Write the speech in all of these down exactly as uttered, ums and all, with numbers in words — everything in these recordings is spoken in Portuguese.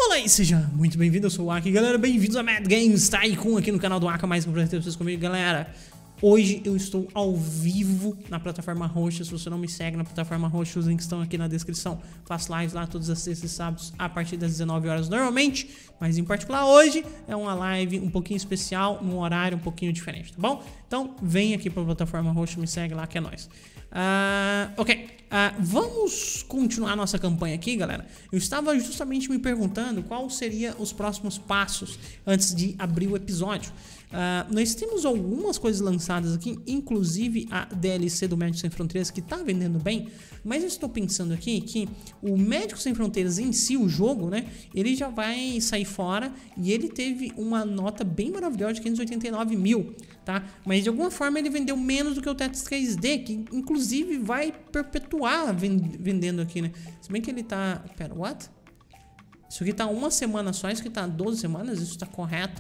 Fala aí, seja muito bem-vindo, eu sou o Aka, galera, bem-vindos a Mad Games Tycoon aqui no canal do Aka, mais um prazer ter vocês comigo, galera. Hoje eu estou ao vivo na plataforma roxa. Se você não me segue na plataforma roxa, os links estão aqui na descrição. Faço lives lá todas as sextas e sábados a partir das dezenove horas normalmente, mas em particular hoje é uma live um pouquinho especial, num horário um pouquinho diferente, tá bom? Então vem aqui pra plataforma roxa, me segue lá que é nóis. Uh, ok, uh, vamos continuar nossa campanha aqui, galera. Eu estava justamente me perguntando qual seria os próximos passos antes de abrir o episódio. Uh, nós temos algumas coisas lançadas aqui, inclusive a D L C do Médico Sem Fronteiras, que tá vendendo bem, mas eu estou pensando aqui que o Médico Sem Fronteiras em si, o jogo, né, ele já vai sair fora e ele teve uma nota bem maravilhosa de quinhentos e oitenta e nove mil, tá? Mas de alguma forma ele vendeu menos do que o Tetris três D, que inclusive vai perpetuar vendendo aqui, né? Se bem que ele tá... Pera, what? Isso aqui tá uma semana só, isso aqui tá doze semanas, isso tá correto?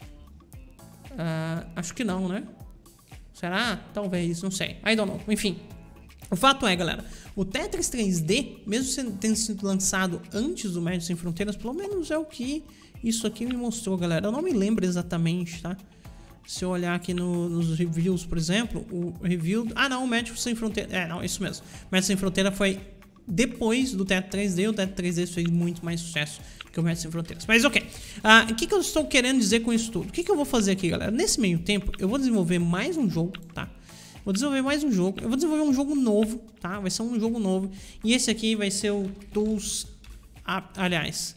Uh, acho que não, né? Será? Talvez, não sei. I don't know. Enfim, o fato é, galera, o Tetris três D, mesmo tendo sido lançado antes do Médico Sem Fronteiras, pelo menos é o que isso aqui me mostrou, galera. Eu não me lembro exatamente, tá? Se eu olhar aqui no, nos reviews, por exemplo, o review... Ah, não, o Médico Sem Fronteiras... É, não, isso mesmo. O Médico Sem Fronteiras foi depois do Tetris três D. O Tetris três D fez muito mais sucesso que o Médico Sem Fronteiras. Mas ok, uh, o que, que eu estou querendo dizer com isso tudo? O que, que eu vou fazer aqui, galera? Nesse meio tempo, eu vou desenvolver mais um jogo, tá? Vou desenvolver mais um jogo. Eu vou desenvolver um jogo novo, tá? Vai ser um jogo novo. E esse aqui vai ser o Tools... Ah, aliás...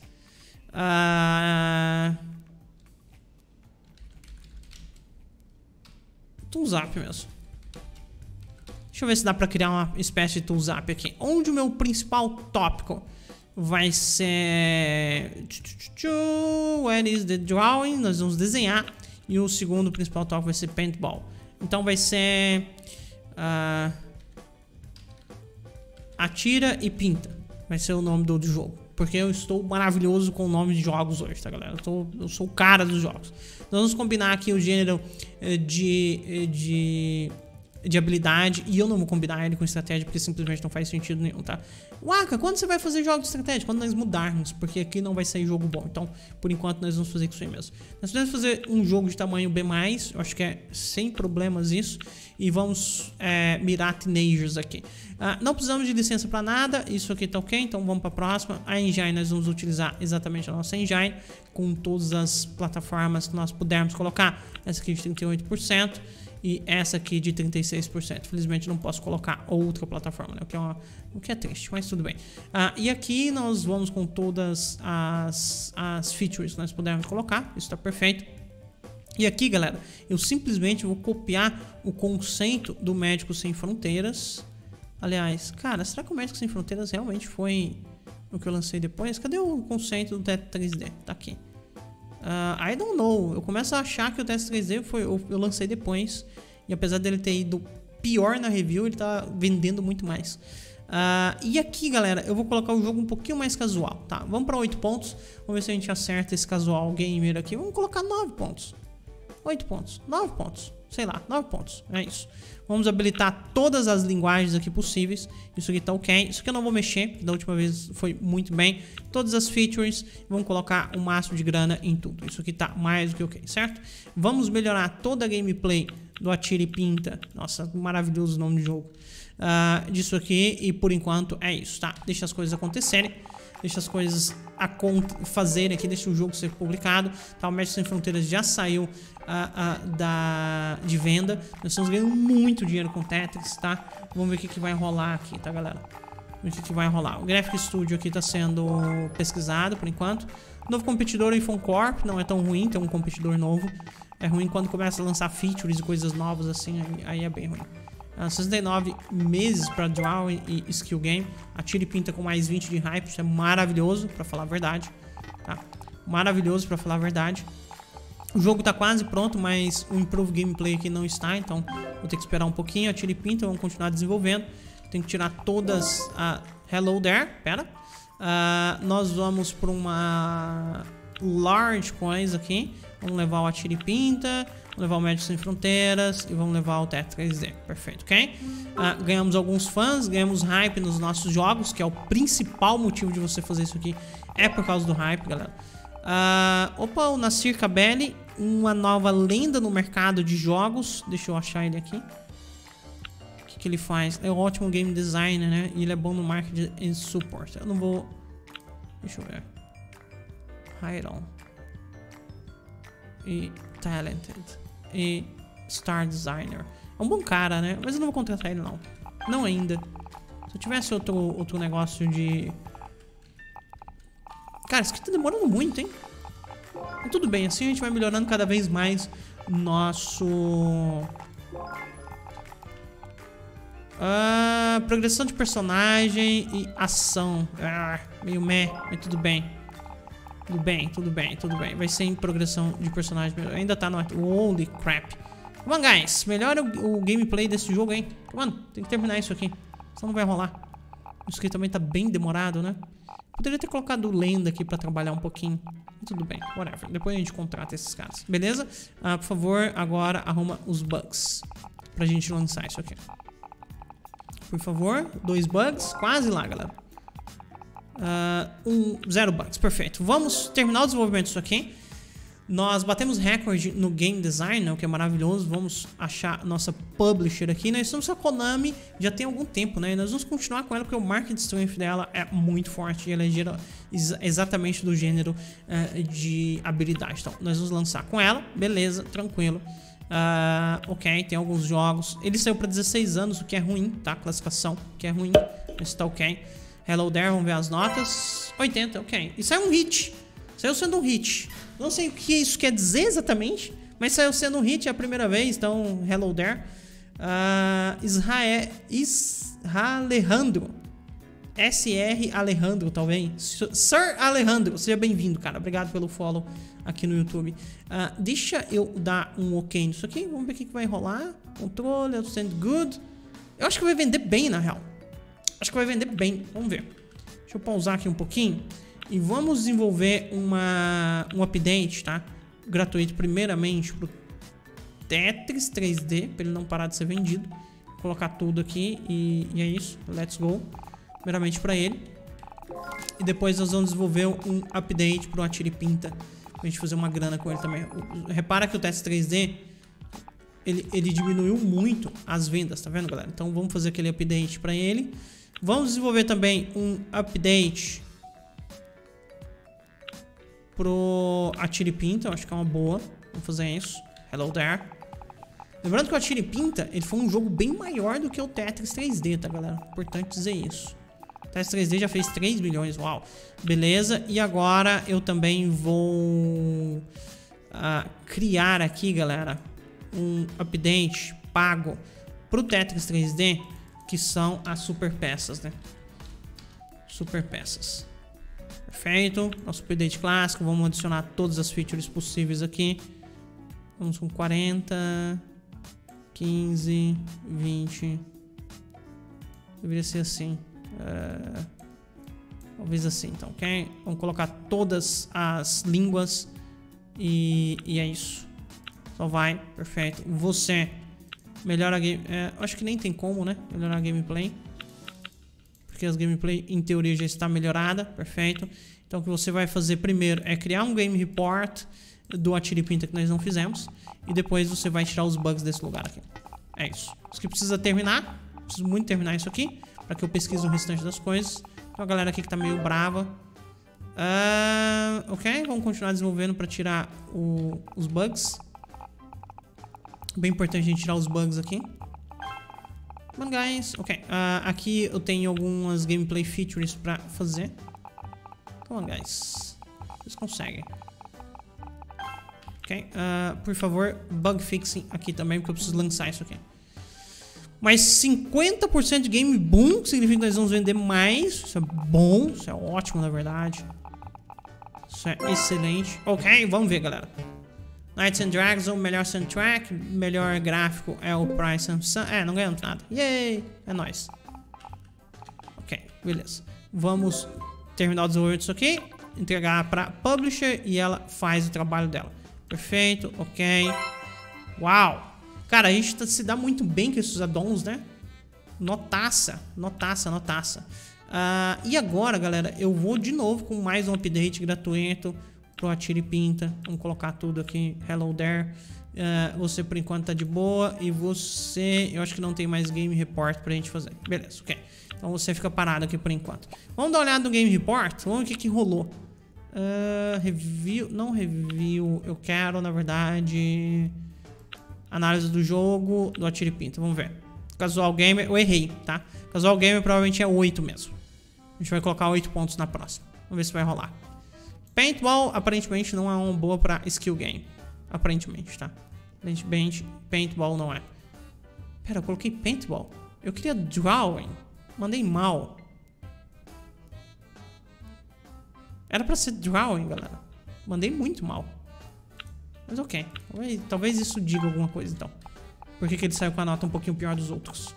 Uh... Tools App mesmo. Deixa eu ver se dá pra criar uma espécie de Tools App aqui. Onde o meu principal tópico vai ser... Where is the drawing? Nós vamos desenhar. E o segundo principal tópico vai ser Paintball. Então vai ser... Uh, atira e pinta. Vai ser o nome do, do jogo. Porque eu estou maravilhoso com o nome de jogos hoje, tá, galera? Eu, tô, eu sou o cara dos jogos. Nós vamos combinar aqui o gênero de... de de habilidade, e eu não vou combinar ele com estratégia porque simplesmente não faz sentido nenhum, tá? Waka, quando você vai fazer jogos de estratégia? Quando nós mudarmos, porque aqui não vai sair jogo bom. Então, por enquanto, nós vamos fazer isso aí mesmo. Nós podemos fazer um jogo de tamanho B mais, eu acho que é sem problemas isso, e vamos é, mirar teenagers aqui. Uh, não precisamos de licença para nada, isso aqui tá ok, então vamos para a próxima. A engine, nós vamos utilizar exatamente a nossa engine, com todas as plataformas que nós pudermos colocar. Essa aqui de trinta e oito por cento. E essa aqui de trinta e seis por cento. Felizmente não posso colocar outra plataforma, né? O que é, uma, o que é triste, mas tudo bem. Ah, e aqui nós vamos com todas as, as features que nós pudermos colocar. Isso está perfeito. E aqui, galera, eu simplesmente vou copiar o conceito do Médico Sem Fronteiras. Aliás, cara, será que o Médico Sem Fronteiras realmente foi o que eu lancei depois? Cadê o conceito do Tetris três D? Tá aqui. Uh, I don't know, eu começo a achar que o Tetris três D foi, eu, eu lancei depois. E apesar dele ter ido pior na review, ele tá vendendo muito mais. uh, E aqui, galera, eu vou colocar o jogo um pouquinho mais casual, tá? Vamos pra oito pontos. Vamos ver se a gente acerta esse casual gamer aqui. Vamos colocar nove pontos. oito pontos, nove pontos. Sei lá, nove pontos, é isso. Vamos habilitar todas as linguagens aqui possíveis. Isso aqui tá ok. Isso aqui eu não vou mexer, da última vez foi muito bem. Todas as features, vamos colocar o máximo de grana em tudo. Isso aqui tá mais do que ok, certo? Vamos melhorar toda a gameplay do Atira e Pinta. Nossa, maravilhoso nome de jogo. Uh, disso aqui, e por enquanto é isso, tá? Deixa as coisas acontecerem. Deixa as coisas a fazerem aqui, deixa o jogo ser publicado, tá? O Médico Sem Fronteiras já saiu uh, uh, da, de venda. Nós estamos ganhando muito dinheiro com Tetris, tá? Vamos ver o que, que vai rolar aqui, tá, galera? Vamos ver o que, que vai rolar. O Graphic Studio aqui tá sendo pesquisado por enquanto. O novo competidor, o iPhone Corp, não é tão ruim ter um competidor novo. É ruim quando começa a lançar features e coisas novas assim, aí, aí é bem ruim. Uh, sessenta e nove meses para Draw e Skill Game. Atira e Pinta com mais vinte de hype. Isso é maravilhoso, para falar a verdade, tá? Maravilhoso, para falar a verdade. O jogo tá quase pronto, mas o Improve Gameplay aqui não está. Então vou ter que esperar um pouquinho. Atira e Pinta, vamos continuar desenvolvendo. Tenho que tirar todas a... Uh, hello there, pera. Uh, nós vamos para uma... large coisa aqui. Vamos levar o Atire e Pinta, vamos levar o Médicos Sem Fronteiras e vamos levar o Tetris três D. Perfeito, ok? Uh, ganhamos alguns fãs, ganhamos hype nos nossos jogos, que é o principal motivo de você fazer isso aqui. É por causa do hype, galera. Uh, opa, o Nassir Kabeli, uma nova lenda no mercado de jogos. Deixa eu achar ele aqui. O que, que ele faz? É um ótimo game designer, né? E ele é bom no marketing e support. Eu não vou... Deixa eu ver. Hide on. E talented. E star designer. É um bom cara, né? Mas eu não vou contratar ele, não. Não ainda. Se eu tivesse outro, outro negócio de... Cara, isso aqui tá demorando muito, hein? Mas tudo bem, assim a gente vai melhorando cada vez mais nosso... Uh, progressão de personagem e ação. Ah, meio meh, mas tudo bem. Tudo bem, tudo bem, tudo bem. Vai ser em progressão de personagem. Ainda tá no... Holy crap. Come on, guys. Melhora o, o gameplay desse jogo, hein? Come on, tem que terminar isso aqui. Senão não vai rolar. Isso aqui também tá bem demorado, né? Poderia ter colocado lenda aqui pra trabalhar um pouquinho. Tudo bem, whatever. Depois a gente contrata esses caras. Beleza? Uh, por favor, agora arruma os bugs pra gente lançar isso aqui. Por favor, dois bugs. Quase lá, galera. Uh, um, zero bugs, perfeito. Vamos terminar o desenvolvimento disso aqui. Nós batemos recorde no game design, né, o que é maravilhoso. Vamos achar nossa publisher aqui. Nós estamos com a Konami já tem algum tempo, né? E nós vamos continuar com ela porque o market strength dela é muito forte e ela é gera ex exatamente do gênero uh, de habilidade. Então, nós vamos lançar com ela, beleza, tranquilo. Uh, ok, tem alguns jogos. Ele saiu para dezesseis anos, o que é ruim, tá? Classificação, o que é ruim, mas tá ok. Hello there, vamos ver as notas. oitenta, ok. Isso é um hit. Saiu sendo um hit. Não sei o que isso quer dizer exatamente, mas saiu sendo um hit a primeira vez, então hello there. Uh, Israel, Alejandro. S R Alejandro, talvez. Sir Alejandro, seja bem-vindo, cara. Obrigado pelo follow aqui no YouTube. Uh, deixa eu dar um ok nisso aqui. Vamos ver o que vai rolar. Controle, outstand good. Eu acho que vai vender bem, na real. Acho que vai vender bem. Vamos ver. Deixa eu pausar aqui um pouquinho. E vamos desenvolver uma, um update, tá? Gratuito, primeiramente, pro Tetris três D, para ele não parar de ser vendido. Vou colocar tudo aqui e, e é isso. Let's go. Primeiramente para ele. E depois nós vamos desenvolver um update pro Atire e Pinta, pra gente fazer uma grana com ele também. Repara que o Tetris três D, ele, ele diminuiu muito as vendas, tá vendo, galera? Então vamos fazer aquele update para ele. Vamos desenvolver também um update pro Atire e Pinta, eu acho que é uma boa. Vamos fazer isso. Hello there. Lembrando que o Atire e Pinta, ele foi um jogo bem maior do que o Tetris três D, tá, galera? Importante dizer isso. O Tetris três D já fez três milhões, uau. Beleza, e agora eu também vou uh, criar aqui, galera, um update pago pro Tetris três D, que são as super peças, né? Super peças. Perfeito. Nosso update clássico. Vamos adicionar todas as features possíveis aqui. Vamos com quarenta, quinze, vinte. Deveria ser assim. Uh, talvez assim, então, ok? Vamos colocar todas as línguas. E, e é isso. Só vai. Perfeito. Você melhora a game... É, acho que nem tem como, né? Melhorar a gameplay. Porque as gameplay, em teoria, já está melhorada. Perfeito. Então, o que você vai fazer primeiro é criar um game report do Atire e Pinta que nós não fizemos. E depois você vai tirar os bugs desse lugar aqui. É isso. Isso que precisa terminar. Preciso muito terminar isso aqui, para que eu pesquise o restante das coisas. Tem uma galera aqui que tá meio brava. Uh, ok, vamos continuar desenvolvendo para tirar o, os bugs. Bem importante a gente tirar os bugs aqui. Come on, guys. Ok, uh, aqui eu tenho algumas gameplay features para fazer. Come on, guys. Vocês conseguem. Ok, uh, por favor, bug fixing aqui também, porque eu preciso lançar isso aqui. Mas cinquenta por cento de game boom, que significa que nós vamos vender mais. Isso é bom, isso é ótimo, na verdade. Isso é excelente. Ok, vamos ver, galera. Knights and Dragons, o melhor soundtrack, melhor gráfico é o Price and Sun. É, não ganhamos nada. Yay! É nóis. Ok, beleza. Vamos terminar o desenvolvimento disso aqui. entregar pra publisher e ela faz o trabalho dela. Perfeito, ok. Uau! Cara, a gente tá, se dá muito bem com esses addons, né? Notaça, notaça, notaça. Uh, e agora, galera, eu vou de novo com mais um update gratuito pro Atira e Pinta. Vamos colocar tudo aqui. Hello there. Uh, você por enquanto tá de boa. E você, eu acho que não tem mais Game Report pra gente fazer. Beleza, ok. Então você fica parado aqui por enquanto. Vamos dar uma olhada no Game Report. Vamos ver o que que rolou. Uh, review, não review. Eu quero, na verdade, análise do jogo do Atira e Pinta. Vamos ver. Casual Gamer, eu errei, tá? Casual Gamer provavelmente é oito mesmo. A gente vai colocar oito pontos na próxima. Vamos ver se vai rolar. Paintball, aparentemente, não é uma boa pra skill game. Aparentemente, tá? Aparentemente, Paintball não é. Pera, eu coloquei Paintball. Eu queria Drawing. Mandei mal. Era pra ser Drawing, galera. Mandei muito mal. Mas ok. Talvez, talvez isso diga alguma coisa, então. Por que que ele saiu com a nota um pouquinho pior dos outros?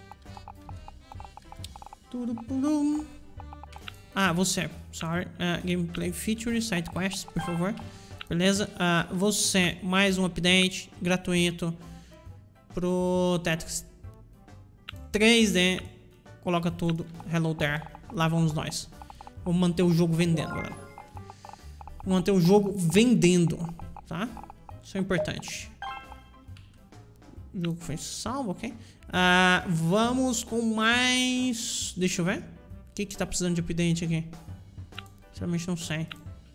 Ah, você. Sorry. Uh, gameplay feature, side quests, por favor. Beleza. Uh, você. Mais um update gratuito pro Tetris três D. Coloca tudo. Hello there. Lá vamos nós. Vamos manter o jogo vendendo, galera. Vamos manter o jogo vendendo, tá? Isso é importante. O jogo foi salvo, ok? Uh, vamos com mais... Deixa eu ver. O que que tá precisando de update aqui? Sinceramente não sei.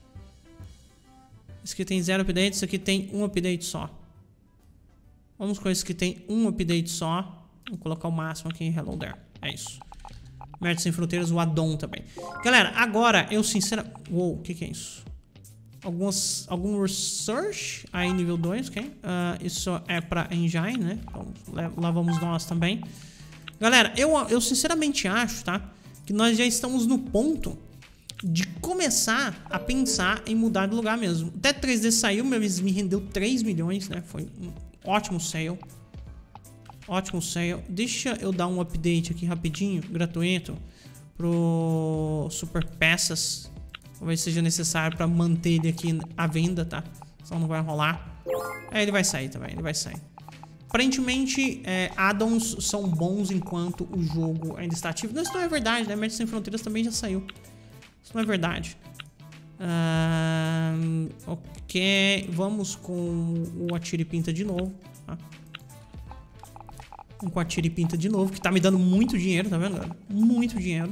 Esse aqui tem zero update, esse aqui tem um update só. Vamos com esse que tem um update só. Vou colocar o máximo aqui em Hello There. É isso. Merda Sem Fronteiras, o addon também. Galera, agora eu sinceramente... Uou, o que que é isso? Algumas, algum research aí nível dois, ok? Uh, isso é pra engine, né? Então lá vamos nós também. Galera, eu, eu sinceramente acho, tá? Que nós já estamos no ponto de começar a pensar em mudar de lugar mesmo. Até três D saiu, mas me rendeu três milhões, né? Foi um ótimo sale. Ótimo sale. Deixa eu dar um update aqui rapidinho, gratuito, pro Super Peças. Talvez seja necessário para manter ele aqui à venda, tá? Senão não vai rolar. É, ele vai sair também, ele vai sair. Aparentemente, é, addons são bons enquanto o jogo ainda está ativo. Não, isso não é verdade, né? Merda Sem Fronteiras também já saiu. Isso não é verdade. Um, ok, vamos com o Atira e Pinta de novo, tá? Vamos com o Atira e Pinta de novo, que tá me dando muito dinheiro, tá vendo, galera? Muito dinheiro.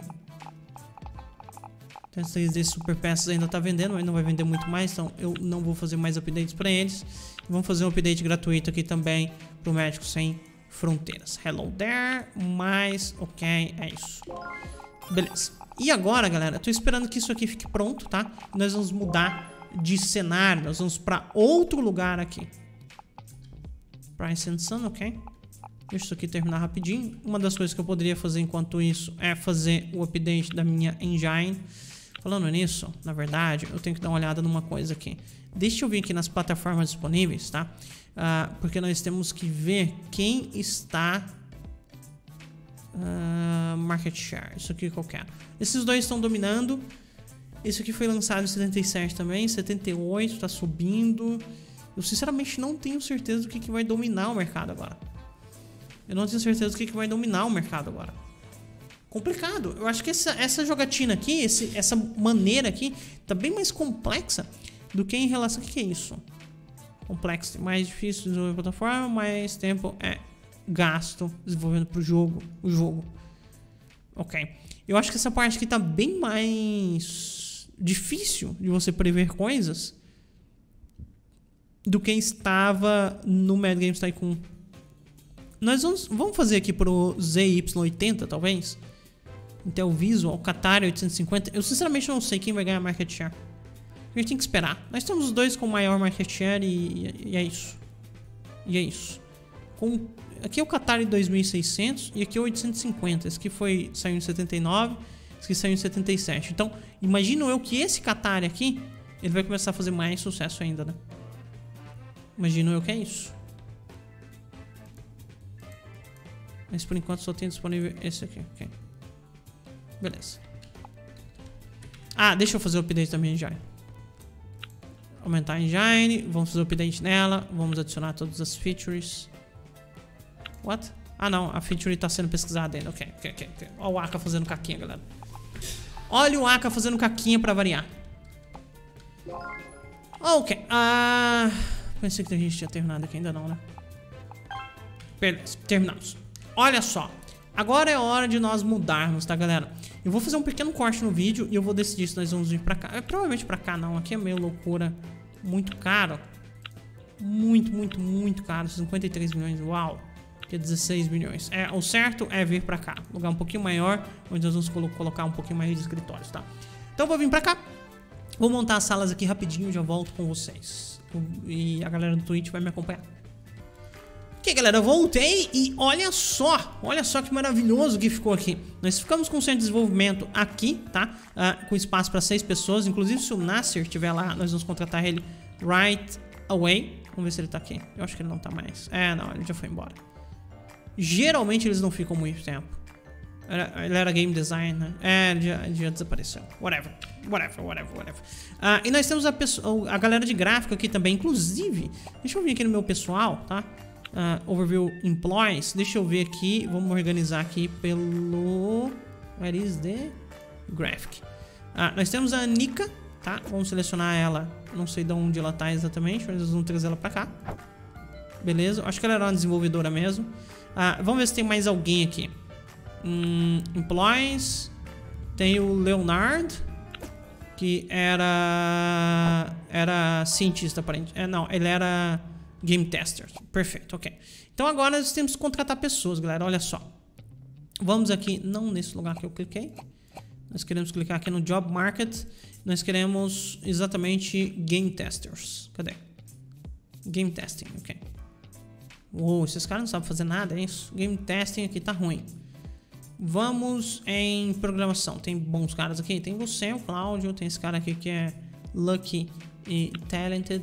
três D Super Peças ainda tá vendendo, mas não vai vender muito mais, então eu não vou fazer mais updates pra eles. Vamos fazer um update gratuito aqui também pro Médicos Sem Fronteiras. Hello there, mas ok, é isso. Beleza. E agora, galera, eu tô esperando que isso aqui fique pronto, tá? Nós vamos mudar de cenário, nós vamos pra outro lugar aqui. Price and Sun, ok? Deixa isso aqui terminar rapidinho. Uma das coisas que eu poderia fazer enquanto isso é fazer o update da minha engine. Falando nisso, na verdade, eu tenho que dar uma olhada numa coisa aqui. Deixa eu vir aqui nas plataformas disponíveis, tá? Uh, porque nós temos que ver quem está... Uh, market share, isso aqui qualquer. Esses dois estão dominando. Esse aqui foi lançado em setenta e sete também, setenta e oito, tá subindo. Eu sinceramente não tenho certeza do que, que vai dominar o mercado agora. Eu não tenho certeza do que, que vai dominar o mercado agora. Complicado. Eu acho que essa, essa jogatina aqui, esse, essa maneira aqui, tá bem mais complexa do que em relação... O que, que é isso? Complexo. Mais difícil de desenvolver a plataforma, mais tempo é gasto desenvolvendo pro jogo, o jogo. Ok. Eu acho que essa parte aqui tá bem mais difícil de você prever coisas do que estava no Mad Games Tycoon. Nós vamos, vamos fazer aqui pro Z Y oitenta, talvez. Intel Visual, Qatari oitocentos e cinquenta. Eu sinceramente não sei quem vai ganhar market share. A gente tem que esperar. Nós temos os dois com maior market share e, e é isso. E é isso. Com, aqui é o Qatari dois mil e seiscentos e aqui é o oitocentos e cinquenta. Esse aqui foi, saiu em setenta e nove, esse aqui saiu em setenta e sete. Então, imagino eu que esse Qatari aqui, ele vai começar a fazer mais sucesso ainda, né? Imagino eu que é isso. Mas por enquanto só tem disponível esse aqui, ok. Beleza. Ah, deixa eu fazer o update também já. Aumentar a engine. Vamos fazer o update nela. Vamos adicionar todas as features. What? Ah, não. A feature tá sendo pesquisada ainda. Ok, ok, ok. okay. Olha o Aka fazendo caquinha, galera. Olha o Aka fazendo caquinha pra variar. Ok. Ah, pensei que a gente tinha terminado aqui. Ainda não, né? Beleza, terminamos. Olha só. Agora é hora de nós mudarmos, tá, galera? Eu vou fazer um pequeno corte no vídeo e eu vou decidir se nós vamos vir pra cá. É, provavelmente pra cá não. Aqui é meio loucura. Muito caro. Muito, muito, muito caro. cinquenta e três milhões. Uau. Aqui é dezesseis milhões. É, o certo é vir pra cá. Lugar um pouquinho maior, onde nós vamos colo colocar um pouquinho mais de escritórios, tá? Então eu vou vir pra cá. Vou montar as salas aqui rapidinho e já volto com vocês. E a galera do Twitch vai me acompanhar. Ok, galera, eu voltei e olha só, olha só que maravilhoso que ficou aqui. Nós ficamos com o centro de desenvolvimento aqui, tá? Uh, com espaço para seis pessoas. Inclusive, se o Nasser estiver lá, nós vamos contratar ele right away. Vamos ver se ele tá aqui. Eu acho que ele não tá mais. É, não, ele já foi embora. Geralmente eles não ficam muito tempo. Era, ele era game designer. É, ele já, ele já desapareceu. Whatever, whatever, whatever, whatever. Uh, e nós temos a, pessoa, a galera de gráfico aqui também. Inclusive, deixa eu vir aqui no meu pessoal, tá? Uh, overview employees. Deixa eu ver aqui. Vamos organizar aqui pelo... Where is the graphic? Uh, nós temos a Anika, tá? Vamos selecionar ela. Não sei de onde ela tá exatamente, mas nós vamos trazer ela pra cá. Beleza. Acho que ela era uma desenvolvedora mesmo. Uh, vamos ver se tem mais alguém aqui. Hum, employees. Tem o Leonard, que era... Era cientista, aparente. É, não, ele era... Game Tester, perfeito, ok. Então agora nós temos que contratar pessoas, galera, olha só. Vamos aqui, não nesse lugar que eu cliquei. Nós queremos clicar aqui no Job Market. Nós queremos exatamente Game Testers. Cadê? Game Testing, ok. Uou, esses caras não sabem fazer nada, é isso? Game Testing aqui tá ruim. Vamos em programação. Tem bons caras aqui, tem você, o Cláudio. Tem esse cara aqui que é Lucky e Talented.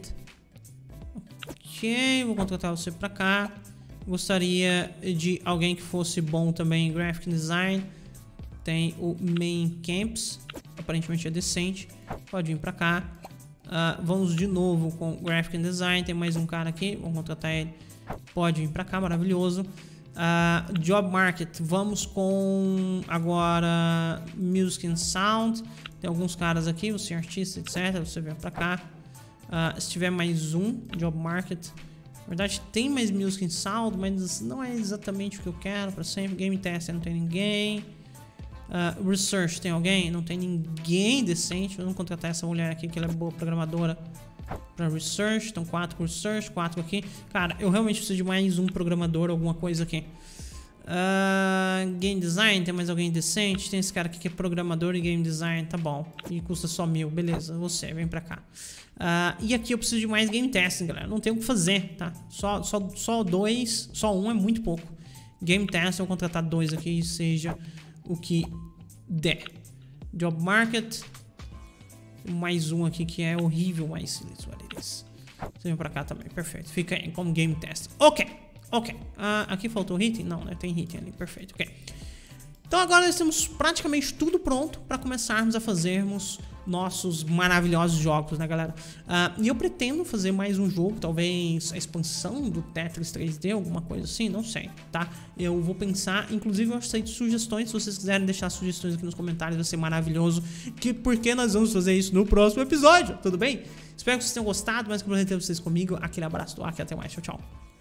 Ok, vou contratar você pra cá. Gostaria de alguém que fosse bom também em Graphic Design. Tem o Main Camps, aparentemente é decente. Pode vir pra cá. uh, Vamos de novo com Graphic Design. Tem mais um cara aqui, vamos contratar ele. Pode vir pra cá, maravilhoso. uh, Job Market, vamos com agora Music and Sound. Tem alguns caras aqui, você é artista, etcétera. Você vem pra cá. Uh, se tiver mais um Job Market, na verdade tem mais Music and Sound, mas não é exatamente o que eu quero para sempre. Game Test não tem ninguém. uh, Research tem alguém? Não tem ninguém decente. Vamos contratar essa mulher aqui que ela é boa programadora para Research. Então quatro Research, quatro aqui. Cara, eu realmente preciso de mais um programador, alguma coisa aqui. uh, Game Design, tem mais alguém decente? Tem esse cara aqui que é programador e Game Design, tá bom. E custa só mil, beleza, você, vem pra cá. Uh, e aqui eu preciso de mais game testing, galera. Não tem o que fazer, tá? Só, só, só dois, só um é muito pouco. Game testing, eu vou contratar dois aqui, seja o que der. Job Market. Mais um aqui que é horrível, mas você vem pra cá também, perfeito. Fica aí como game testing. Ok, ok. Uh, aqui faltou hitting? Não, né? Tem hitting ali, perfeito, ok. Então agora nós temos praticamente tudo pronto para começarmos a fazermos nossos maravilhosos jogos, né, galera? Uh, e eu pretendo fazer mais um jogo, talvez a expansão do Tetris três D, alguma coisa assim, não sei, tá? Eu vou pensar, inclusive eu aceito sugestões, se vocês quiserem deixar sugestões aqui nos comentários, vai ser maravilhoso, que porque nós vamos fazer isso no próximo episódio, tudo bem? Espero que vocês tenham gostado, mas que eu ter vocês comigo, aquele abraço do Aki, até mais, tchau, tchau.